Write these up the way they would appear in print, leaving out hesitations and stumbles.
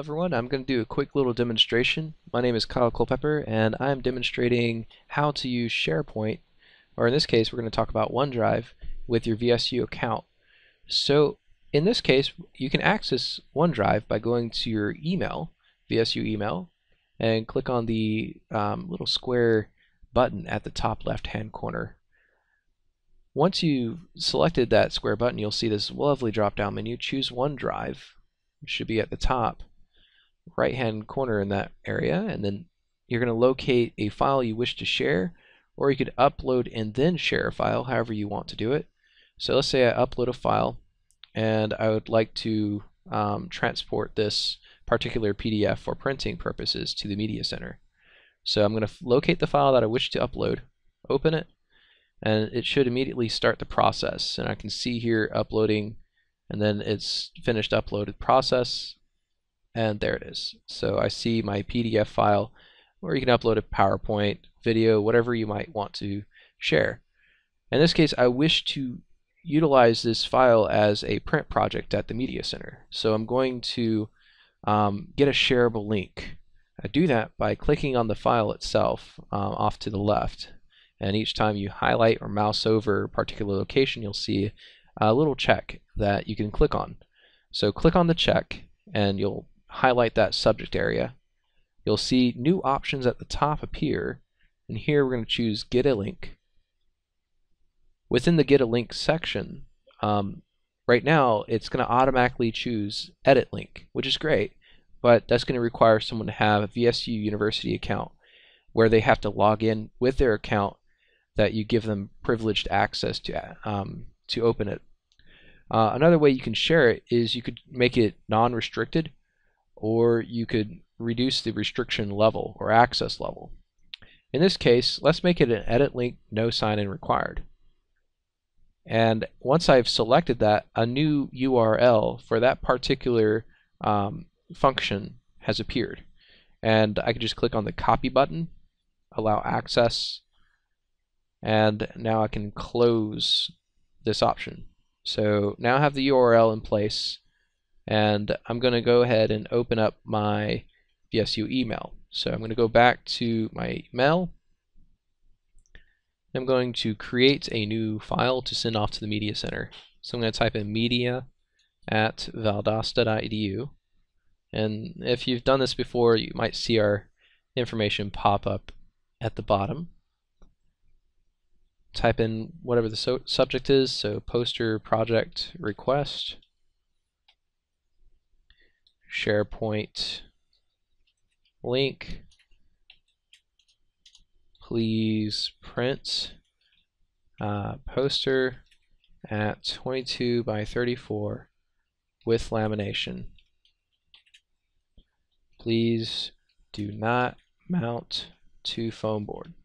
everyone, I'm going to do a quick little demonstration. My name is Kyle Culpepper and I'm demonstrating how to use SharePoint, or in this case we're going to talk about OneDrive with your VSU account. So in this case you can access OneDrive by going to your email, VSU email, and click on the little square button at the top left hand corner. Once you've selected that square button, you'll see this lovely drop down menu. Choose OneDrive. It should be at the top right hand corner in that area, and then you're going to locate a file you wish to share, or you could upload and then share a file, however you want to do it. So let's say I upload a file and I would like to transport this particular PDF for printing purposes to the media center. So I'm going to locate the file that I wish to upload, open it, and it should immediately start the process. And I can see here uploading, and then it's finished uploaded process, and there it is. So I see my PDF file, or you can upload a PowerPoint, video, whatever you might want to share. In this case, I wish to utilize this file as a print project at the media center. So I'm going to get a shareable link. I do that by clicking on the file itself off to the left, and each time you highlight or mouse over a particular location, you'll see a little check that you can click on. So click on the check and you'll highlight that subject area. You'll see new options at the top appear, and here we're going to choose Get a Link. Within the Get a Link section, right now it's going to automatically choose Edit Link, which is great, but that's going to require someone to have a VSU University account where they have to log in with their account that you give them privileged access to open it. Another way you can share it is you could make it non-restricted, or you could reduce the restriction level or access level. In this case, let's make it an edit link, no sign-in required. And once I've selected that, a new URL for that particular function has appeared. And I can just click on the copy button, allow access, and now I can close this option. So now I have the URL in place, and I'm going to go ahead and open up my VSU email. So I'm going to go back to my mail. I'm going to create a new file to send off to the media center. So I'm going to type in media@valdosta.edu, and if you've done this before, you might see our information pop up at the bottom. Type in whatever the subject is, so poster project request, SharePoint link, please print poster at 22 by 34 with lamination. Please do not mount to foam board.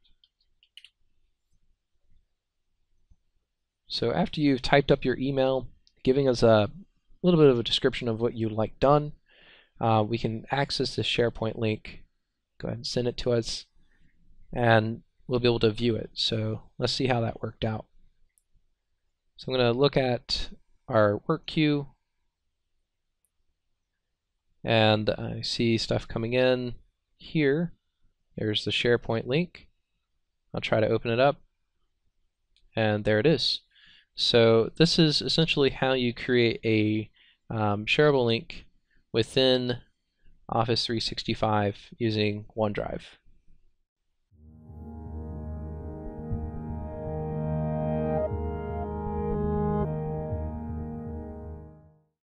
So after you've typed up your email, giving us a little bit of a description of what you'd like done, we can access this SharePoint link. Go ahead and send it to us, and we'll be able to view it. So let's see how that worked out. So I'm going to look at our work queue, and I see stuff coming in here. There's the SharePoint link. I'll try to open it up, and there it is. So this is essentially how you create a shareable link within Office 365 using OneDrive.